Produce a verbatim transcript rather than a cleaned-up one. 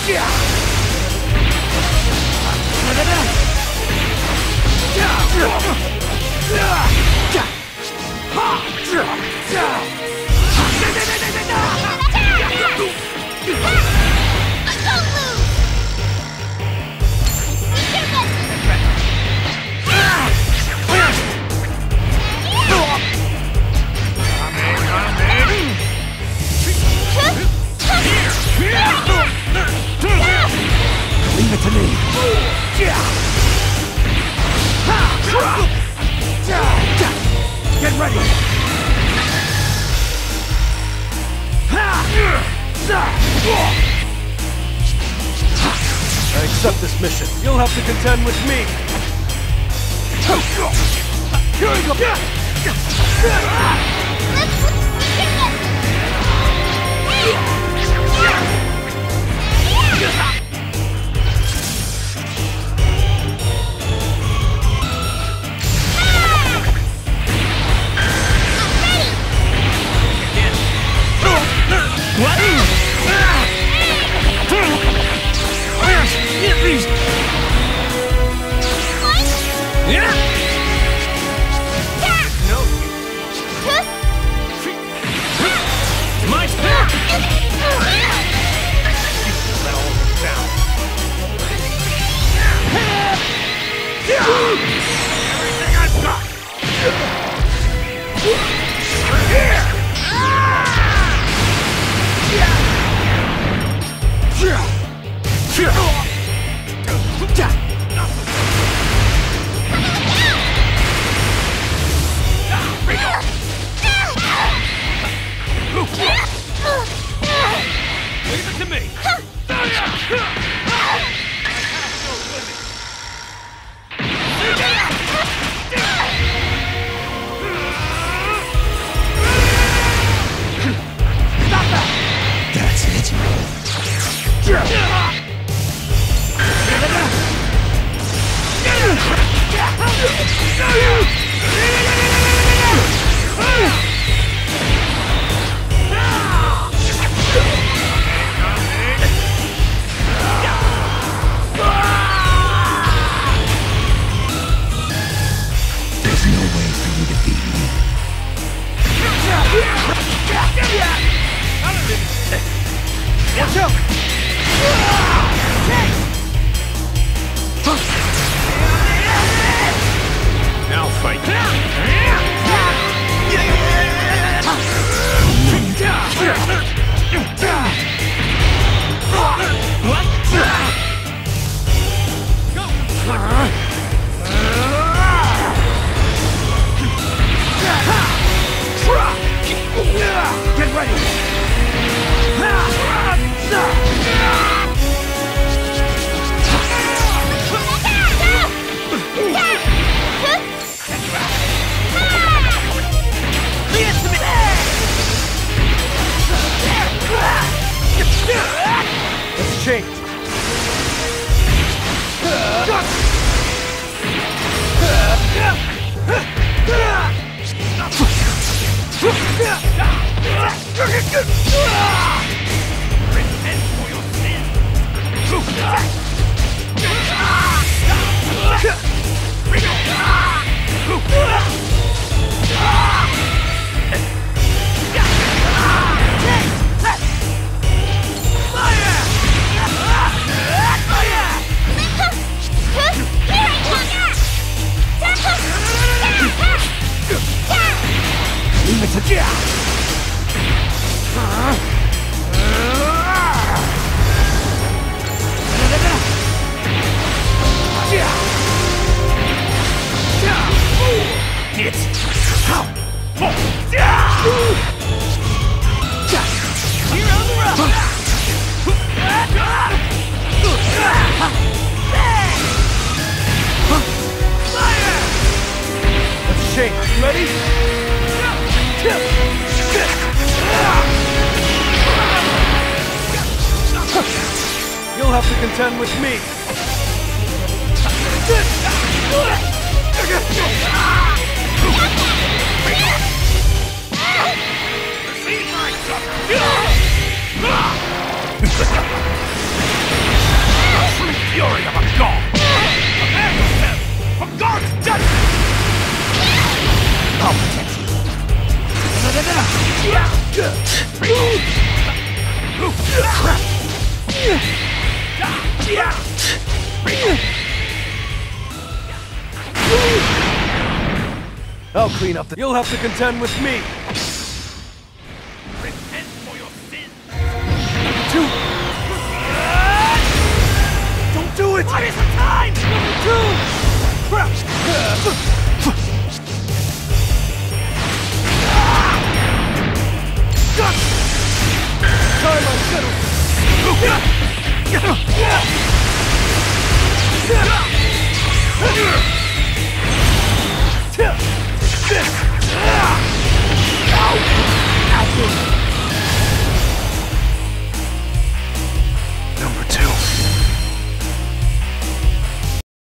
Leave it to me. Get ready. I accept this mission. You'll have to contend with me. Here we go. Everything I've got! Leave it to me. That's it. There's no way for you to beat me. Watch out! Now fight. Get ready. Let's change. Repent for your sins. Leave it to Jack! It's how. Here on the rock. Fire! Let's shake. You ready? You'll have to contend with me. Receive my sucker! fury of a god! Prepare yourself for God's judgment! I'll protect you. I'll clean up the... You'll have to contend with me! Repent for your sins! Two! Don't do it! What is the time? Two! Time I settle!